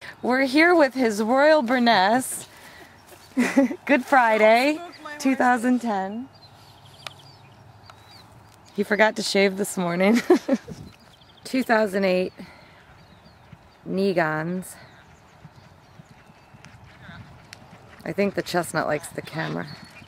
We're here with His Royal Berness. Good Friday, 2010. He forgot to shave this morning. 2008 Negans. I think the chestnut likes the camera.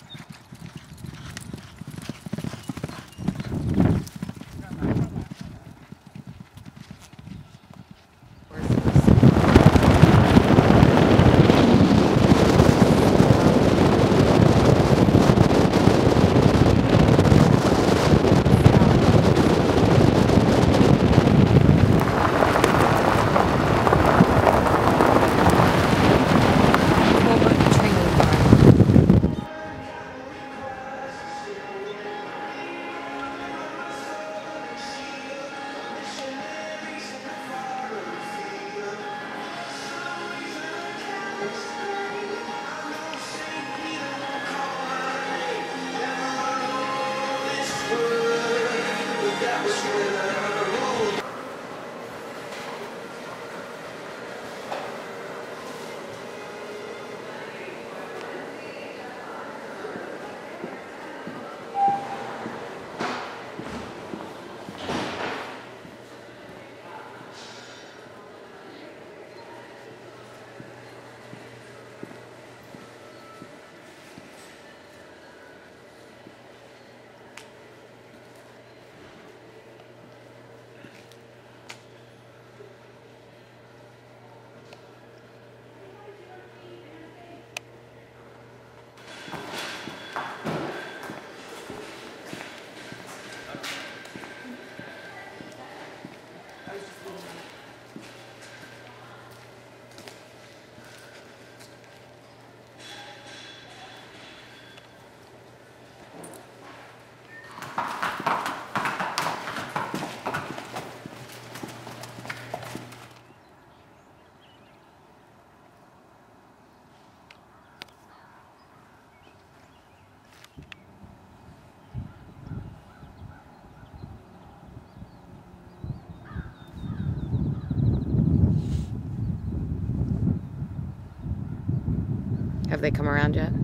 Have they come around yet?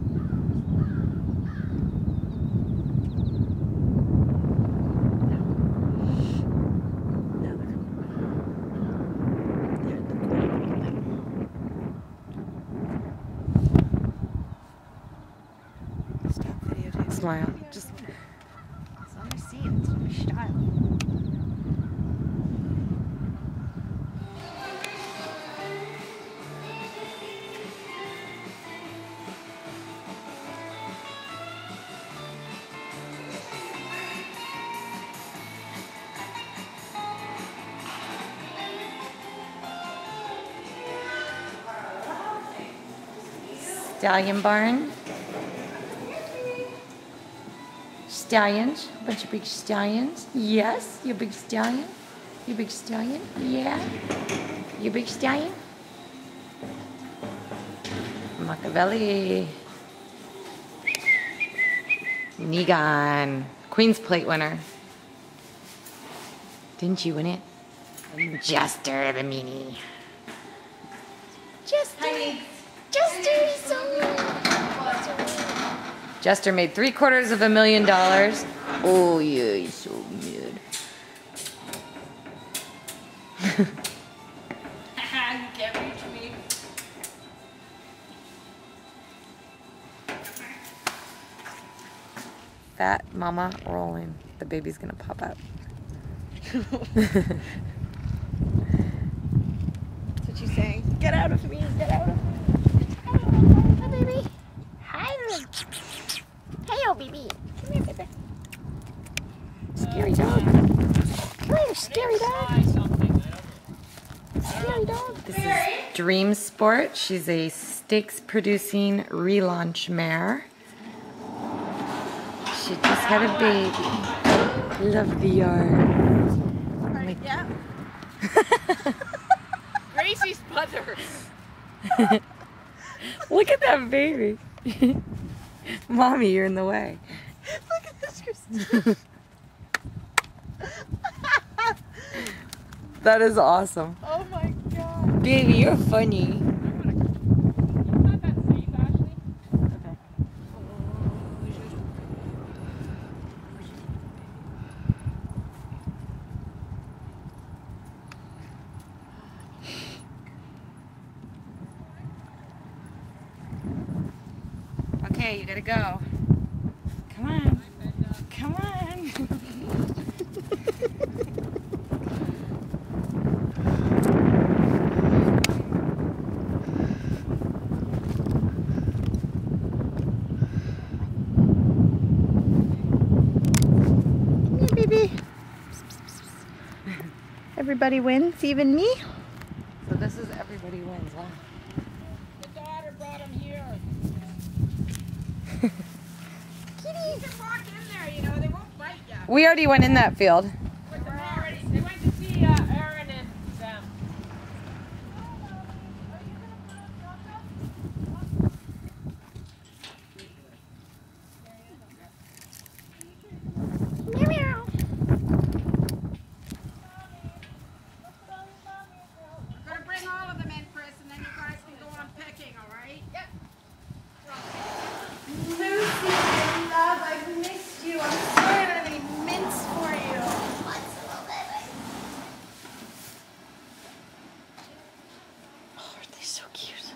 Stop videotaping. Smile. Just It's on my scene. It's on my style. Stallion barn. Stallions. A bunch of big stallions. Yes, you big stallion. You big stallion. Yeah. You big stallion. Machiavelli. Negan. Queen's Plate winner. Didn't you win it? Jester the Mini. Jester. Jester is so good. Jester made $750,000. Oh yeah, he's so good. You can't reach me. Fat mama rolling. The baby's gonna pop out. That's what she's saying. Get out of me. Get out of me. Hi, baby. Hi. Hey, baby. Come here, baby. Scary dog. Come here, scary dog. Scary dog. This is Dream Sport. She's a stakes producing relaunch mare. She just had a baby. Love the yard. Yeah. Gracie's mother. Look at that baby. Mommy, you're in the way. Look at this, Christine. That is awesome. Oh my God. Baby, you're funny. Okay, you gotta go. Come on. Come on. Hey, baby. Everybody wins, even me. So this is everybody wins, huh? The daughter brought him here. Kitty. You can walk in there, you know, they won't bite you. We already went in that field. With the already, they went to see Aaron and them. Meow meow. We're gonna bring all of them in, Chris, and then you guys can go on picking, all right? Yep. Lucy, my love, I've missed you. I'm sorry I don't have any mints for you. What's a little bit? Oh, aren't they so cute?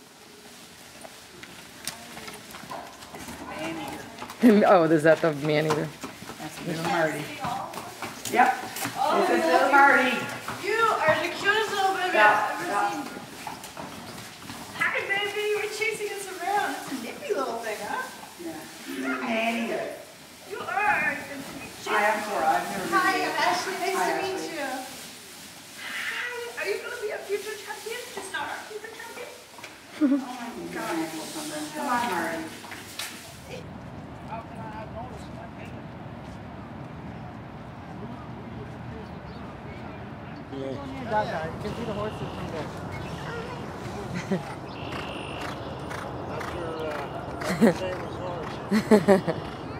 Oh, is that the man eater? That's little Marty. Yep. This is little Marty. You are the cutest little baby I've ever seen. Hi, baby. You were chasing us around. It's a nippy little thing, huh? Yeah. You're a man eater. You are. Hi, I'm Cora. I've never met Hi, you. I'm Ashley. Nice Hi, to meet Ashley. you. Hi. Are you going to be a future champion? Just not our future champion? Oh my God. Come on, Marty. How can I not notice my baby? That guy. You can see the horses from there. That's your famous horse.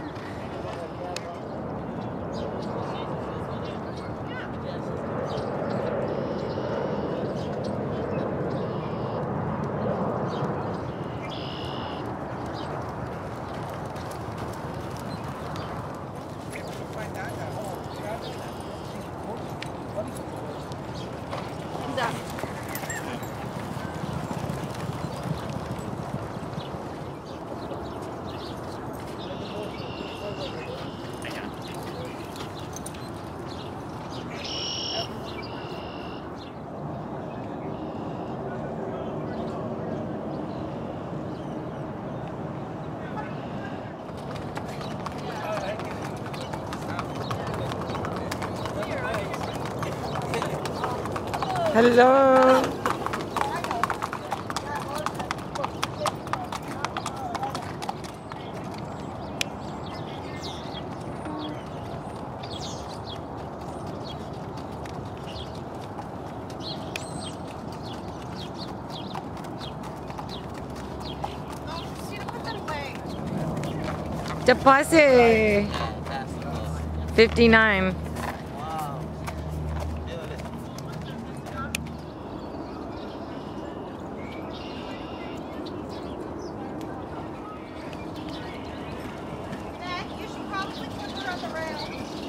Hello. Deposit 59. Nick, you should probably put her on the rail.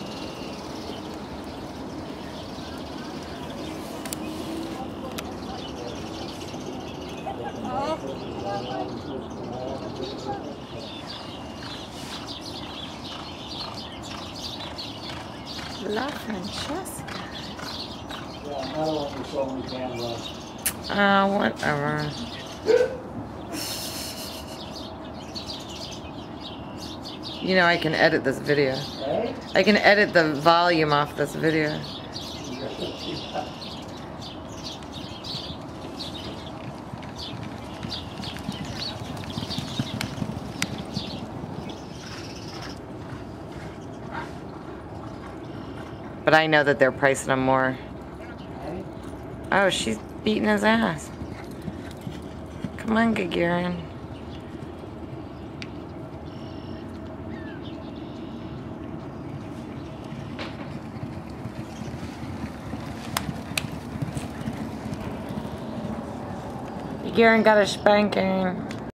La Francesca. Yeah, another one you saw me can run. Whatever. You know I can edit this video. Hey? I can edit the volume off this video. But I know that they're pricing him more. Oh, she's beating his ass. Come on, Gagarin. Garen got a spanking.